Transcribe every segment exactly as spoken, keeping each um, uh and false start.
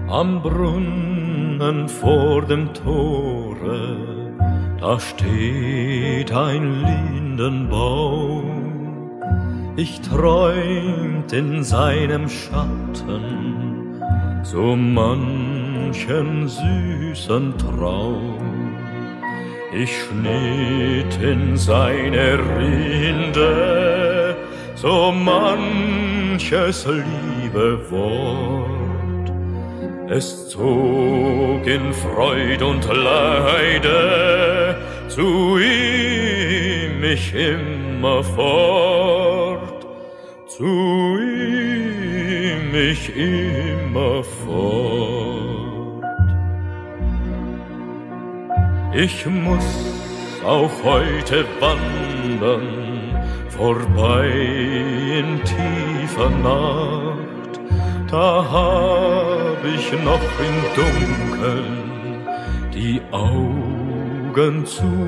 Am Brunnen vor dem Tore, da steht ein Lindenbaum. Ich träumt in seinem Schatten so manchen süßen Traum. Ich schnitt in seine Rinde so manches liebe Wort. Es zog in Freud und Leide zu ihm mich immer fort, zu ihm mich immer fort. Ich muss auch heute wandern, vorbei in tiefer Nacht. Da hab ich noch im Dunkeln die Augen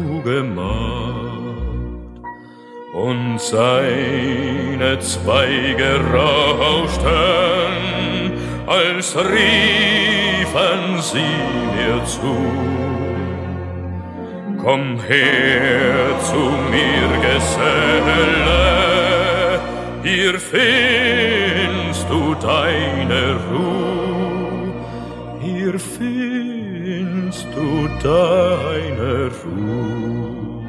zugemacht und seine Zweige rauschten, als riefen sie mir zu. Komm her zu mir, Geselle, hier findest du deine Ruh, hier findest du deine Ruh.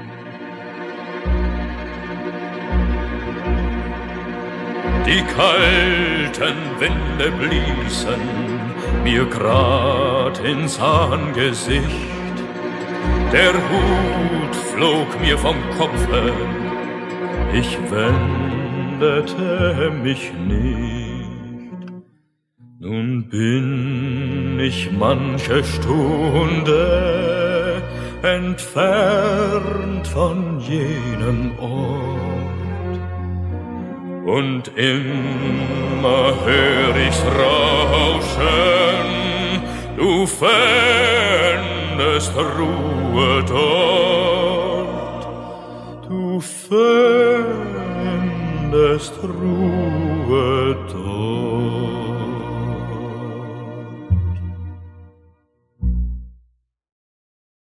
Die kalten Winde bliesen mir grad ins Angesicht, der Hut flog mir vom Kopfe, ich wendete mich nicht. Nun bin ich manche Stunde entfernt von jenem Ort, und immer hör ich's rauschen, du fändest Ruhe dort, du fändest Ruhe dort.